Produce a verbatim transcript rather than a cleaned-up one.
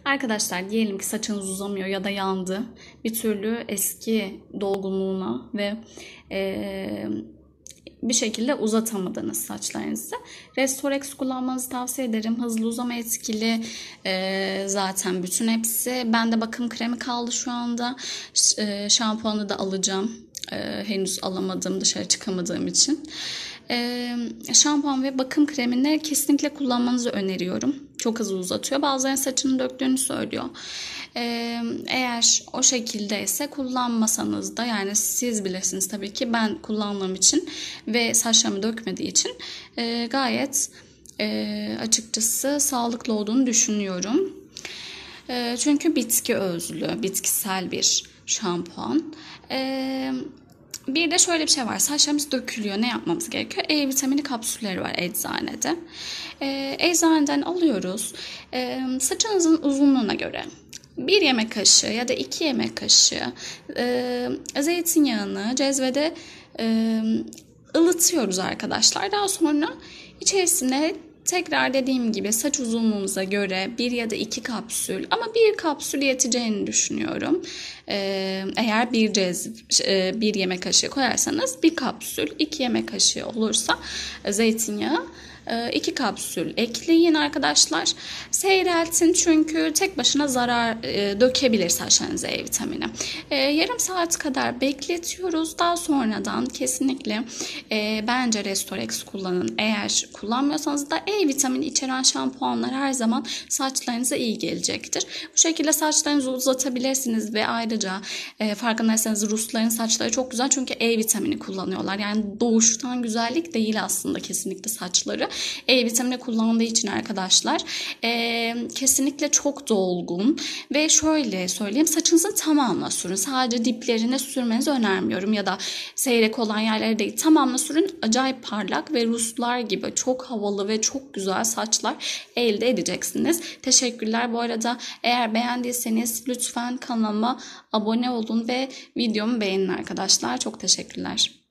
Arkadaşlar diyelim ki saçınız uzamıyor ya da yandı. Bir türlü eski dolgunluğuna ve e, bir şekilde uzatamadınız saçlarınızı. Restorex kullanmanızı tavsiye ederim. Hızlı uzama etkili e, zaten bütün hepsi. Bende bakım kremi kaldı şu anda. E, şampuanı da alacağım. E, henüz alamadım dışarı çıkamadığım için. E, şampuan ve bakım kremini kesinlikle kullanmanızı öneriyorum. Çok hızlı uzatıyor. Bazılarının saçını döktüğünü söylüyor. Ee, eğer o şekildeyse kullanmasanız da, yani siz bilirsiniz tabii ki, ben kullandığım için ve saçlarımı dökmediği için e, gayet e, açıkçası sağlıklı olduğunu düşünüyorum. E, çünkü bitki özlü, bitkisel bir şampuan. E, Bir de şöyle bir şey var. Saçlarımız dökülüyor. Ne yapmamız gerekiyor? E vitamini kapsülleri var eczanede. E, eczaneden alıyoruz. E, saçınızın uzunluğuna göre bir yemek kaşığı ya da iki yemek kaşığı e, zeytinyağını cezvede e, ılıtıyoruz arkadaşlar. Daha sonra içerisine tekrar dediğim gibi saç uzunluğumuza göre bir ya da iki kapsül, ama bir kapsül yeteceğini düşünüyorum. Ee, eğer bir cez, bir yemek kaşığı koyarsanız bir kapsül, iki yemek kaşığı olursa zeytinyağı iki kapsül ekleyin arkadaşlar. Seyreltin, çünkü tek başına zarar e, dökebilir saçlarınıza E vitamini. E, yarım saat kadar bekletiyoruz. Daha sonradan kesinlikle e, bence Restorex kullanın. Eğer kullanmıyorsanız da E vitamini içeren şampuanlar her zaman saçlarınıza iyi gelecektir. Bu şekilde saçlarınızı uzatabilirsiniz ve ayrıca e, farkındaysanız Rusların saçları çok güzel, çünkü E vitamini kullanıyorlar. Yani doğuştan güzellik değil aslında kesinlikle saçları. E vitamini kullandığı için arkadaşlar e, kesinlikle çok dolgun ve şöyle söyleyeyim, saçınızın tamamına sürün. Sadece diplerine sürmenizi önermiyorum ya da seyrek olan yerlere değil, tamamına sürün. Acayip parlak ve Ruslar gibi çok havalı ve çok güzel saçlar elde edeceksiniz. Teşekkürler. Bu arada eğer beğendiyseniz lütfen kanalıma abone olun ve videomu beğenin arkadaşlar. Çok teşekkürler.